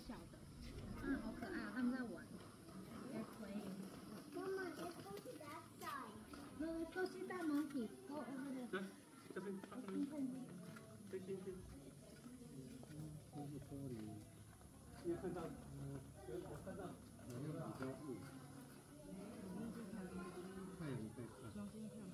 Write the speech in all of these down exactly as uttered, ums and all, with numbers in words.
小的，啊，好可爱啊！他们在玩。 Mama, let's go to that side. No, let's go see that monkey. Go over there. 来，这边，这边，这边，这边。这是玻璃。你看到？我看到。有没有比较雾？太阳在看。重新看。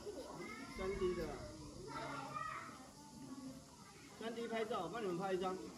三 D 的，三 D 拍照，帮你们拍一张。